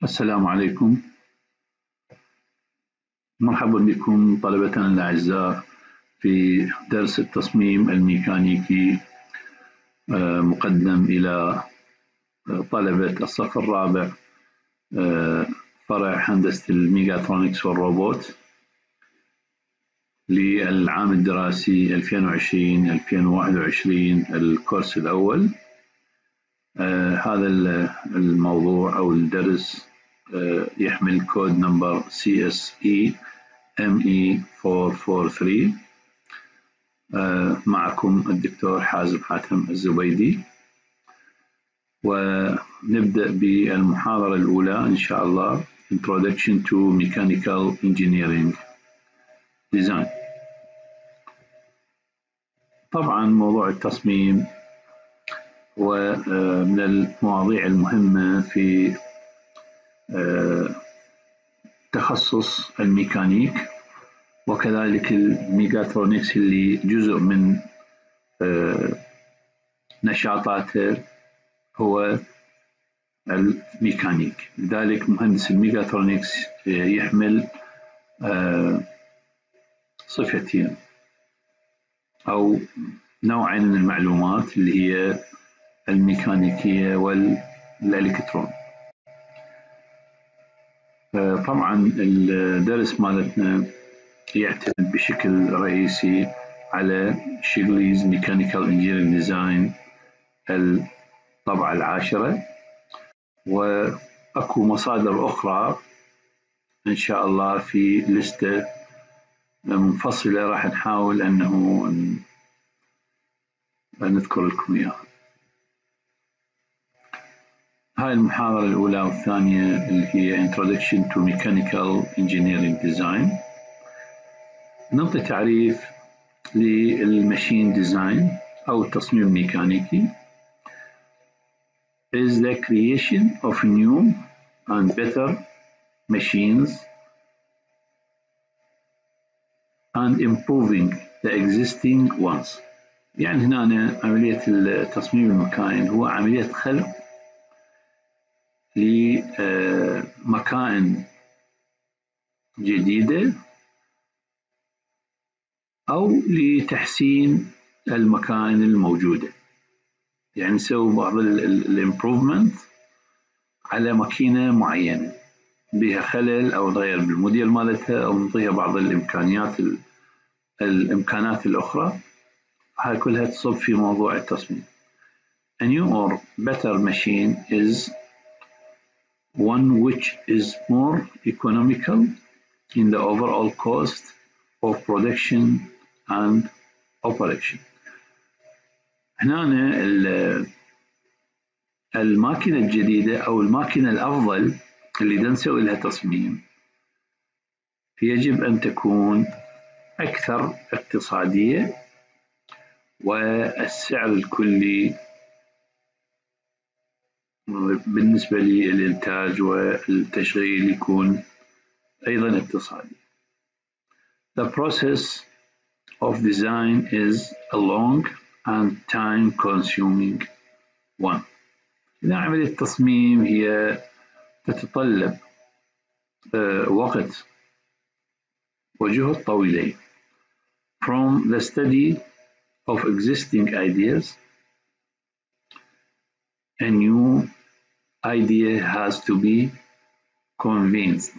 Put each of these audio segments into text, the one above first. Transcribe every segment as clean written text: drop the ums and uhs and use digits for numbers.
السلام عليكم. مرحبا بكم طلبتنا الأعزاء في درس التصميم الميكانيكي مقدم إلى طلبة الصف الرابع فرع هندسة الميكاترونكس والروبوت للعام الدراسي 2020-2021 الكورس الأول. هذا الموضوع أو الدرس يحمل كود نمبر CSE ME443. معكم الدكتور حازم حاتم الزبيدي، ونبدأ بالمحاضرة الأولى إن شاء الله Introduction to Mechanical Engineering Design. طبعا موضوع التصميم هو من المواضيع المهمة في تخصص الميكانيك، وكذلك الميكاترونكس اللي جزء من نشاطاته هو الميكانيك. لذلك مهندس الميكاترونكس يحمل صفتين أو نوعين من المعلومات اللي هي الميكانيكية والإلكترون. طبعا الدرس مالتنا يعتمد بشكل رئيسي على شيغليز ميكانيكال انجينيرنج ديزاين الطبعة 10، وأكو مصادر أخرى إن شاء الله في لستة منفصلة راح نحاول أنه نذكر لكم إياها. هاي المحاضرة الأولى والثانية اللي هي Introduction to Mechanical Engineering Design. نعطي تعريف للماشين ديزاين أو التصميم الميكانيكي is the creation of new and better machines and improving the existing ones. يعني هنا عملية التصميم المكائن هو عملية خلق لمكائن جديدة أو لتحسين المكائن الموجودة، يعني نسوي بعض الامبروفمنت على ماكينة معينة بها خلل أو نغير بالموديل مالتها أو نعطيها بعض الإمكانات الأخرى. هاي كلها تصب في موضوع التصميم. A new or better machine is one which is more economical in the overall cost of production and operation. هنا الماكينة الجديدة أو الماكينة الأفضل اللي نسوي لها تصميم يجب أن تكون أكثر اقتصادية، والسعر الكلي بالنسبة للإنتاج والتشغيل يكون أيضا اقتصادي. The process of design is a long and time-consuming one. إذا عملية التصميم هي تتطلب وقت وجهد طويلين. From the study of existing ideas, a new idea has to be convinced.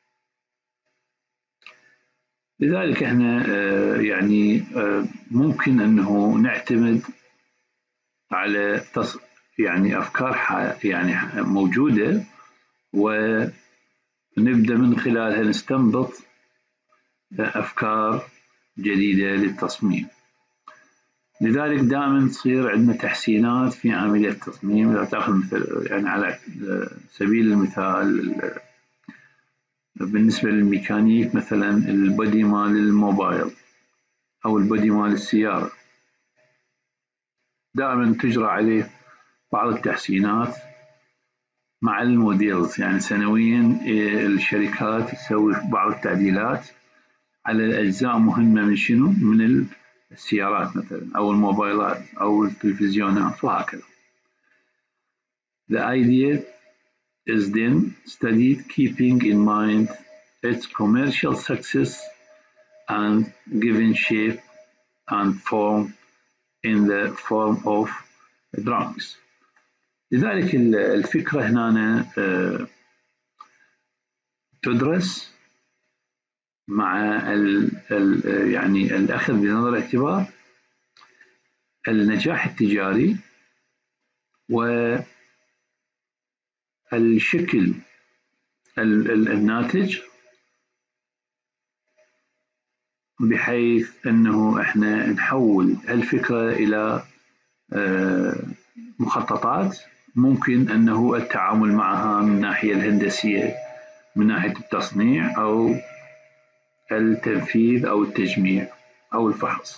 لذلك احنا يعني ممكن انه نعتمد على يعني افكار يعني موجودة، ونبدأ من خلالها نستنبط افكار جديدة للتصميم. لذلك دائما تصير عندنا تحسينات في عملية التصميم. إذا تأخذ مثل يعني على سبيل المثال بالنسبة للميكانيك مثلا البودي مال الموبايل أو البودي مال السيارة دائما تجرى عليه بعض التحسينات مع الموديلز، يعني سنويا الشركات تسوي بعض التعديلات على الأجزاء مهمة من شنو؟ من السيارات مثلا أو الموبايلات أو التلفزيونات وهكذا. The idea is then studied, keeping in mind its commercial success and given shape and form in the form of drawings. لذلك الفكرة هنا تدرس مع يعني الأخذ بنظر الاعتبار النجاح التجاري والشكل الناتج، بحيث أنه إحنا نحول هالفكرة إلى مخططات ممكن أنه التعامل معها من الناحية الهندسية، من ناحية التصنيع أو التنفيذ أو التجميع أو الفحص.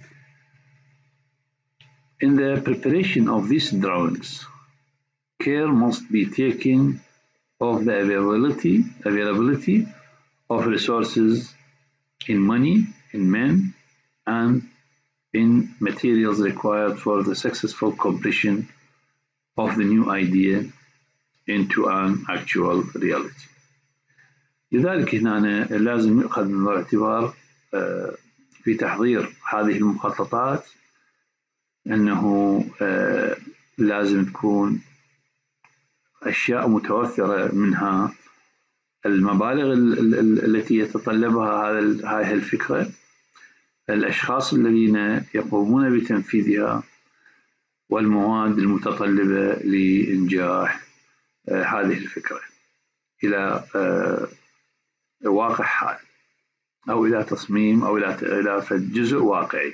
In the preparation of these drawings, care must be taken of the availability of resources in money, in men, and in materials required for the successful completion of the new idea into an actual reality. لذلك هنا لازم يؤخذ من الاعتبار في تحضير هذه المخططات أنه لازم تكون أشياء متوفرة، منها المبالغ التي يتطلبها هذه الفكرة، الأشخاص الذين يقومون بتنفيذها، والمواد المتطلبة لإنجاح هذه الفكرة إلى واقع حال أو إلى تصميم أو إلى جزء واقعي.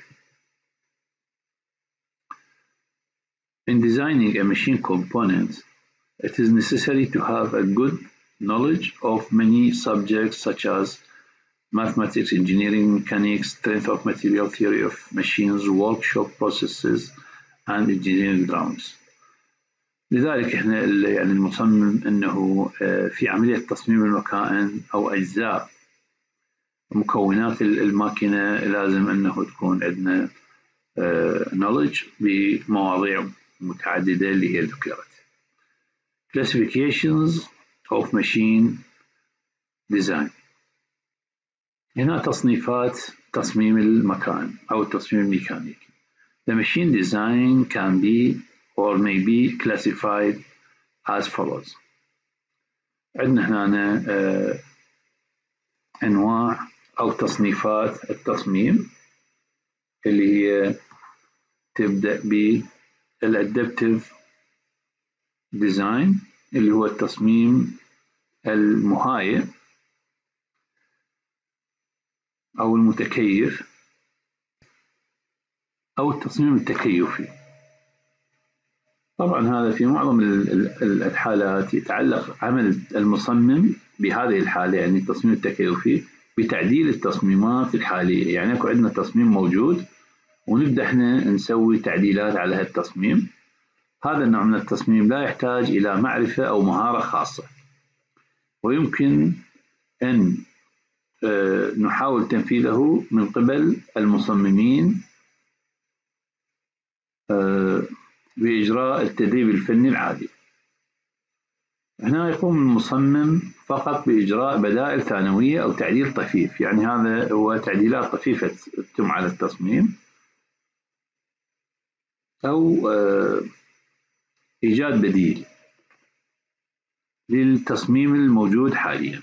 In designing a machine component, it is necessary to have a good knowledge of many subjects such as mathematics, engineering, mechanics, strength of material, theory of machines, workshop processes, and engineering drawings. لذلك احنا يعني المصمم انه في عملية تصميم المكائن او اجزاء مكونات الماكينة لازم انه تكون عندنا knowledge بمواضيع متعددة اللي هي ذكرت. Classifications of machine design. هنا تصنيفات تصميم المكان أو التصميم الميكانيكي. The machine design can be or may be classified as follows. عندنا هنا أنواع أو تصنيفات التصميم اللي هي تبدأ بالأدابتيف ديزاين اللي هو التصميم المهايئ أو المتكيف، أو التصميم التكيفي. طبعا هذا في معظم الحالات يتعلق عمل المصمم بهذه الحالة، يعني التصميم التكيفي بتعديل التصميمات الحالية، يعني اكو عندنا تصميم موجود ونبدأ احنا نسوي تعديلات على هالتصميم. هذا النوع من التصميم لا يحتاج إلى معرفة أو مهارة خاصة، ويمكن أن نحاول تنفيذه من قبل المصممين بإجراء التدريب الفني العادي. هنا يقوم المصمم فقط بإجراء بدائل ثانوية أو تعديل طفيف، يعني هذا هو تعديلات طفيفة تتم على التصميم، أو إيجاد بديل للتصميم الموجود حاليا.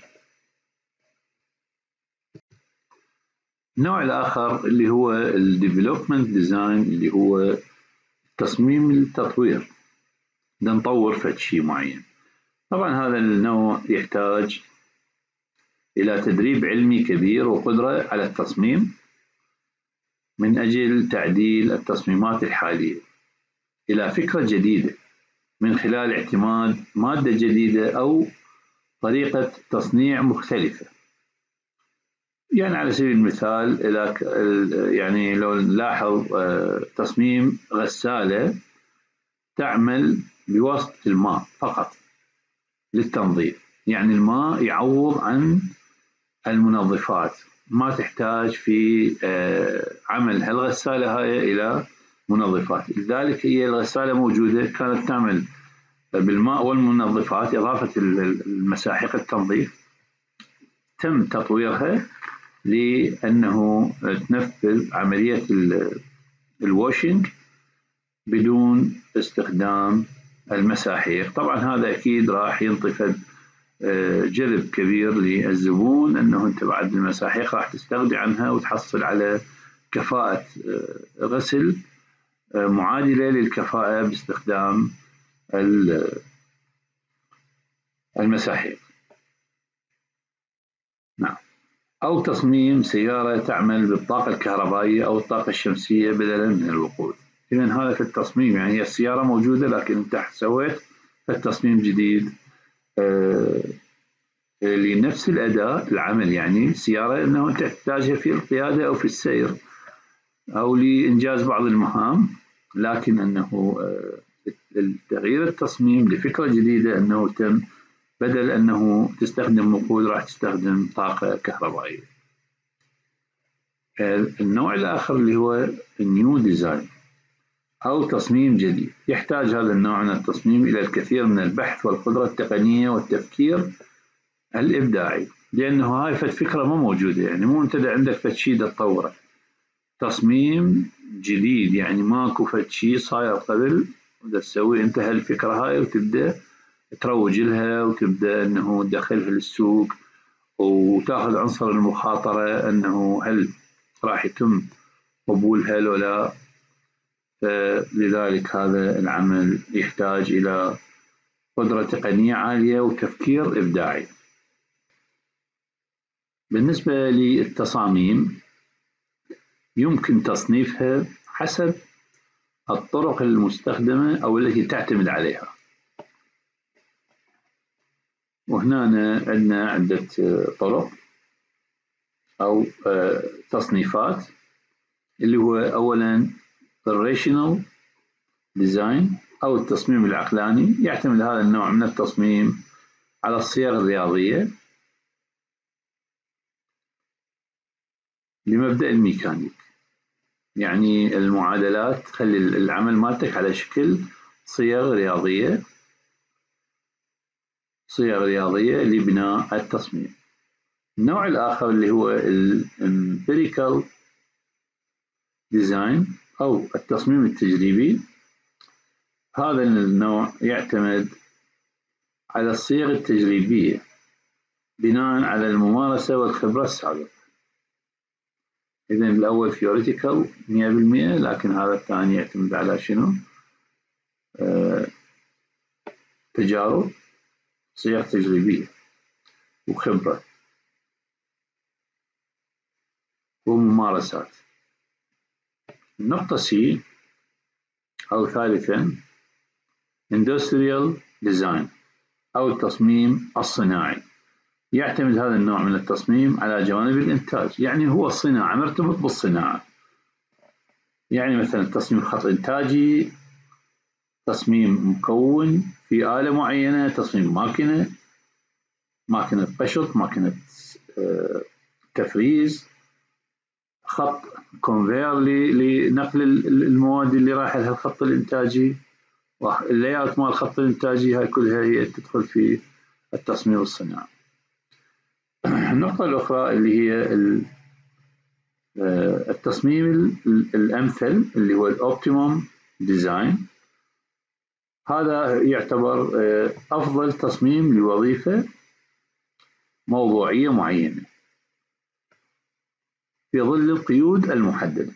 النوع الآخر اللي هو الديفلوبمنت ديزاين، اللي هو تصميم التطوير، بدنا نطور فد شيء معين. طبعا هذا النوع يحتاج إلى تدريب علمي كبير وقدرة على التصميم من أجل تعديل التصميمات الحالية إلى فكرة جديدة من خلال اعتماد مادة جديدة أو طريقة تصنيع مختلفة. يعني على سبيل المثال يعني لو نلاحظ تصميم غسالة تعمل بواسطة الماء فقط للتنظيف، يعني الماء يعوض عن المنظفات، ما تحتاج في عمل هالغسالة هاي إلى منظفات. لذلك هي الغسالة موجودة كانت تعمل بالماء والمنظفات إضافة المساحيق التنظيف تم تطويرها لأنه تنفذ عملية الواشنج بدون استخدام المساحيق. طبعا هذا أكيد راح ينطفئ جذب كبير للزبون أنه أنت بعد المساحيق راح تستغني عنها وتحصل على كفاءة غسل معادلة للكفاءة باستخدام المساحيق. نعم. أو تصميم سيارة تعمل بالطاقة الكهربائية أو الطاقة الشمسية بدلا من الوقود. إذن هذا في التصميم، يعني هي السيارة موجودة لكن أنت سويت التصميم جديد لنفس الأداء العمل، يعني سيارة أنه أنت تحتاجها في القيادة أو في السير أو لإنجاز بعض المهام، لكن أنه تغيير التصميم لفكرة جديدة أنه تم بدل أنه تستخدم وقود راح تستخدم طاقة كهربائية. النوع الآخر اللي هو النيو ديزاين أو تصميم جديد. يحتاج هذا النوع من التصميم إلى الكثير من البحث والقدرة التقنية والتفكير الإبداعي، لأنه هاي فكرة ما موجودة، يعني مو أنت عندك شيء تطوره، تصميم جديد يعني ماكو شيء صاير قبل تسوي أنت هالفكرة هاي وتبدأ تروج لها وتبدأ أنه تدخلها للسوق وتاخذ عنصر المخاطرة أنه هل راح يتم قبولها لو لا. فلذلك هذا العمل يحتاج إلى قدرة تقنية عالية وتفكير إبداعي. بالنسبة للتصاميم يمكن تصنيفها حسب الطرق المستخدمة أو التي تعتمد عليها. وهنا عندنا عدة طرق أو تصنيفات، اللي هو أولا الريشنال ديزاين أو التصميم العقلاني. يعتمد هذا النوع من التصميم على الصيغ الرياضية لمبدأ الميكانيك، يعني المعادلات تخلي العمل مالتك على شكل صيغ رياضية لبناء التصميم. النوع الآخر اللي هو الامبيريكال ديزاين أو التصميم التجريبي. هذا النوع يعتمد على الصيغ التجريبية بناء على الممارسة والخبرة السابقة. إذن الأول theoretical 100%، لكن هذا الثاني يعتمد على شنو؟ تجارب، صيغ تجريبية وخبرة وممارسات. النقطة C أو ثالثا industrial design أو التصميم الصناعي. يعتمد هذا النوع من التصميم على جوانب الإنتاج، يعني هو الصناعة مرتبط بالصناعة، يعني مثلا تصميم خط إنتاجي، تصميم مكون في آلة معينة، تصميم ماكينة قشط، ماكينة تفريز، خط كونفير لنقل المواد اللي رايحة لها الخط الإنتاجي، واللاyout مال الخط الإنتاجي. هاي كلها هي تدخل في التصميم الصناعي. النقطة الأخرى اللي هي التصميم الأمثل اللي هو الأوبتيموم ديزاين. هذا يعتبر أفضل تصميم لوظيفة موضوعية معينة في ظل القيود المحددة.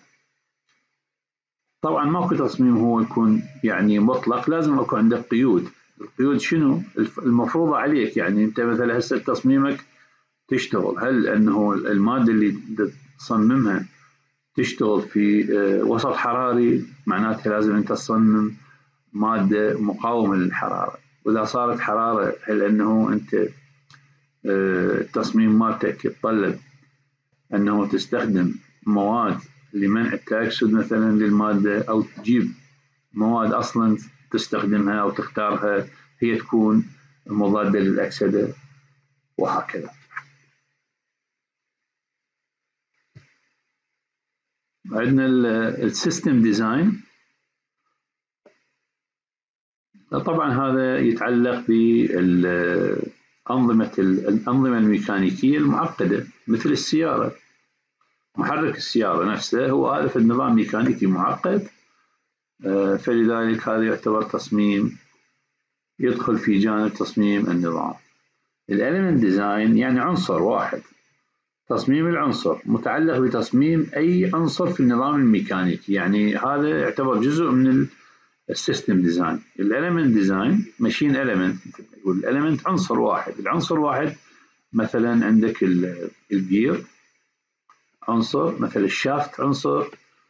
طبعا ماكو تصميم هو يكون يعني مطلق، لازم يكون عندك قيود. القيود شنو؟ المفروضة عليك، يعني أنت مثلا هسه تصميمك تشتغل، هل أنه المادة اللي تصممها تشتغل في وسط حراري، معناتها لازم أنت تصمم مادة مقاومة للحرارة. وإذا صارت حرارة هل أنه أنت التصميم مالتك يتطلب أنه تستخدم مواد لمنع التأكسد مثلا للمادة، أو تجيب مواد أصلا تستخدمها أو تختارها هي تكون مضادة للأكسدة وهكذا. عندنا السيستم ديزاين. طبعا هذا يتعلق بالأنظمة الميكانيكية المعقدة مثل السيارة. محرك السيارة نفسه هو هذا النظام ميكانيكي معقد، فلذلك هذا يعتبر تصميم يدخل في جانب تصميم النظام. الإليمنت ديزاين يعني عنصر واحد، تصميم العنصر متعلق بتصميم أي عنصر في النظام الميكانيكي، يعني هذا يعتبر جزء من السيستم ديزاين. الإليمنت ديزاين ماشين إليمنت، نقول الإليمنت عنصر واحد. العنصر واحد مثلا عندك الجير عنصر، مثلا الشافت عنصر،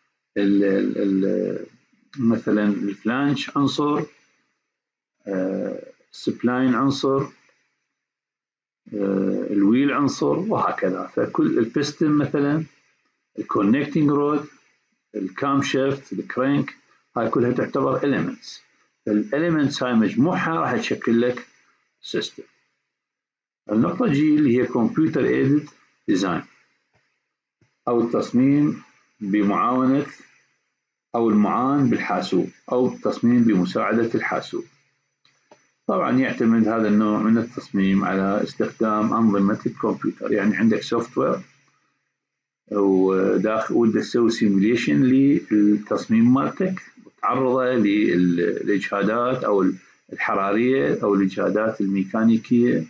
مثلا الفلانش عنصر، السبلاين عنصر، الويل عنصر، وهكذا. فكل البستن مثلا، الكونكتنج رود، الكام شيفت، الكرانك، هاي كلها تعتبر elements. فالelements هاي مجموعها راح تشكل لك سيستم. النقطة جي اللي هي كمبيوتر ايدد ديزاين، أو التصميم بمعاونة أو المعان بالحاسوب، أو التصميم بمساعدة الحاسوب. طبعا يعتمد هذا النوع من التصميم على استخدام أنظمة الكمبيوتر، يعني عندك سوفت وير وداخل تسوي سيموليشن للتصميم مالتك وتعرضه للإجهادات أو الحرارية أو الإجهادات الميكانيكية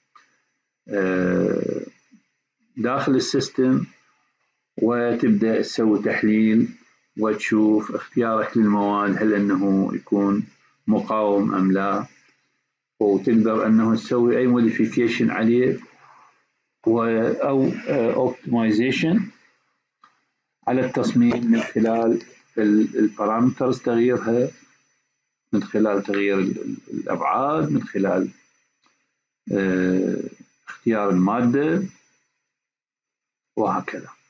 داخل السيستم، وتبدأ تسوي تحليل وتشوف اختيارك للمواد هل أنه يكون مقاوم أم لا، وتقدر أنه تسوي أي موديفيكيشن عليه أو اوبتمايزيشن على التصميم من خلال البارامترز، تغييرها من خلال تغيير الأبعاد، من خلال اختيار المادة، وهكذا.